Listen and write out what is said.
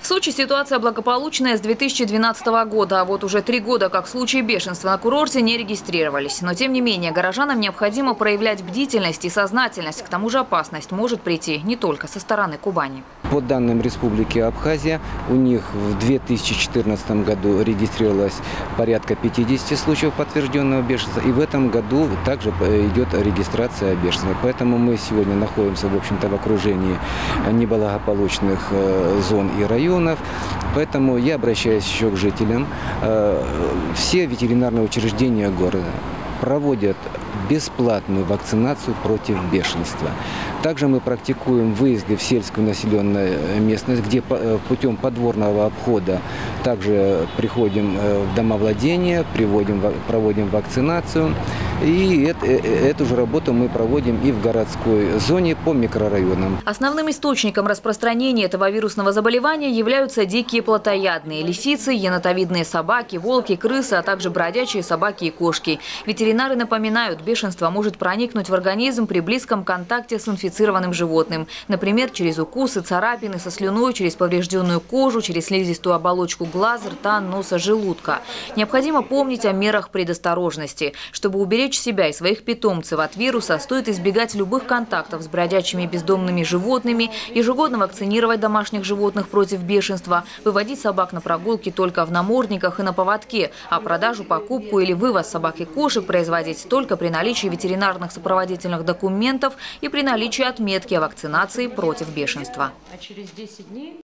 Сочи ситуация благополучная с 2012 года, а вот уже 3 года как случаи бешенства на курорте не регистрировались. Но тем не менее горожанам необходимо проявлять бдительность и сознательность. К тому же опасность может прийти не только со стороны Кубани. По данным Республики Абхазия, у них в 2014 году регистрировалось порядка 50 случаев подтвержденного бешенства. И в этом году также идет регистрация бешенства. Поэтому мы сегодня находимся, в общем-то, в окружении неблагополучных зон и районов. Поэтому я обращаюсь еще к жителям. Все ветеринарные учреждения города проводят бесплатную вакцинацию против бешенства. Также мы практикуем выезды в сельскую населенную местность, где путем подворного обхода также приходим в домовладение, проводим вакцинацию. И эту же работу мы проводим и в городской зоне по микрорайонам. Основным источником распространения этого вирусного заболевания являются дикие плотоядные – лисицы, енотовидные собаки, волки, крысы, а также бродячие собаки и кошки. Ветеринары напоминают, бешенство может проникнуть в организм при близком контакте с инфицированным животным. Например, через укусы, царапины со слюной, через поврежденную кожу, через слизистую оболочку глаз, рта, носа, желудка. Необходимо помнить о мерах предосторожности. Чтобы уберечь себя и своих питомцев от вируса, стоит избегать любых контактов с бродячими бездомными животными, ежегодно вакцинировать домашних животных против бешенства, выводить собак на прогулки только в намордниках и на поводке, а продажу, покупку или вывоз собак и кошек производить только при наличии ветеринарных сопроводительных документов и при наличии отметки о вакцинации против бешенства.